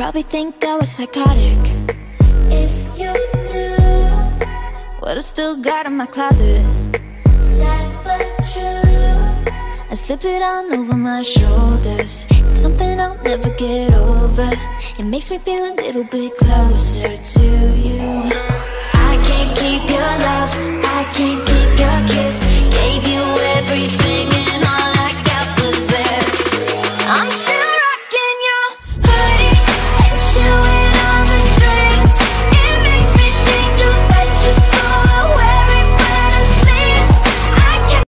probably think I was psychotic. If you knew what I still got in my closet, sad but true, I slip it on over my shoulders. It's something I'll never get over. It makes me feel a little bit closer to you. I can't keep your love, I can't keep your kiss. Gave you